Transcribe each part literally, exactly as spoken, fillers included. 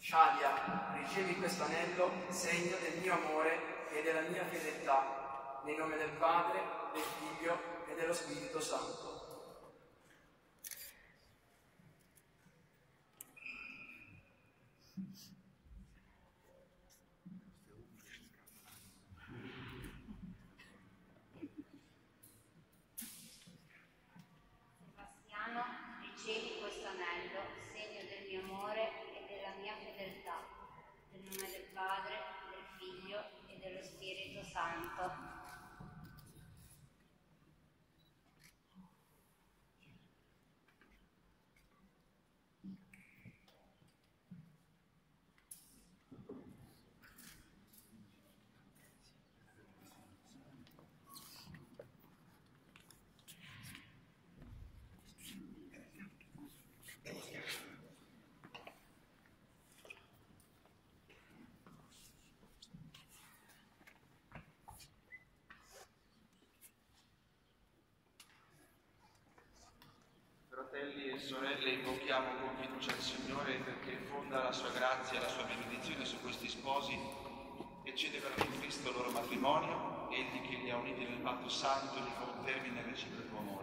Shadia, ricevi questo anello, segno del mio amore e della mia fedeltà, nel nome del Padre, del Figlio e dello Spirito Santo. Sebastiano, ricevi questo anello, segno del mio amore e della mia fedeltà, nel nome del Padre, del Figlio e dello Spirito Santo. Fratelli e sorelle, invochiamo con fiducia il Signore perché fonda la sua grazia e la sua benedizione su questi sposi e celebra in Cristo il loro matrimonio, egli che li ha uniti nel patto santo e li confermi nel reciproco amore.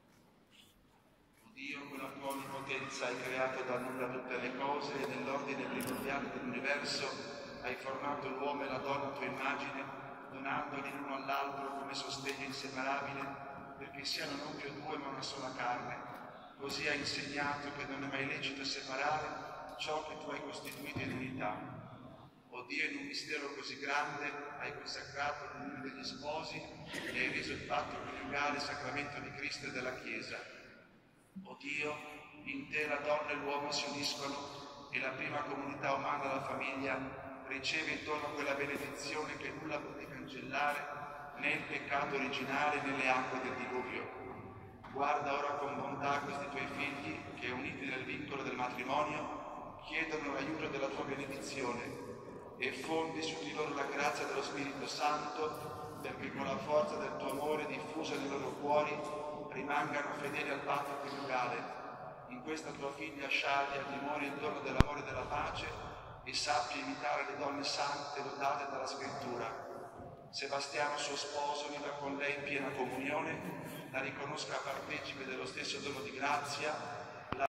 O Dio, con la tua onnipotenza hai creato dal nulla tutte le cose e nell'ordine primordiale dell'universo hai formato l'uomo e la donna a tua immagine, donandoli l'uno all'altro come sostegno inseparabile, perché siano non più due ma una sola carne. Così hai insegnato che non è mai lecito separare ciò che tu hai costituito in unità. O Dio, in un mistero così grande hai consacrato l'unione degli sposi e hai reso il patto coniugale sacramento di Cristo e della Chiesa. O Dio, in te la donna e l'uomo si uniscono e la prima comunità umana, la famiglia, riceve intorno a quella benedizione che nulla poté cancellare né il peccato originale né le acque del diluvio. Guarda ora con bontà questi tuoi figli che, uniti nel vincolo del matrimonio, chiedono l'aiuto della tua benedizione e fondi su di loro la grazia dello Spirito Santo, perché con la forza del tuo amore diffusa nei loro cuori rimangano fedeli al patto coniugale. In questa tua figlia Shadia dimori il dono dell'amore e della pace e sappi imitare le donne sante lodate dalla Scrittura. Sebastiano, suo sposo, viva con lei in piena comunione, la riconosca partecipe dello stesso dono di grazia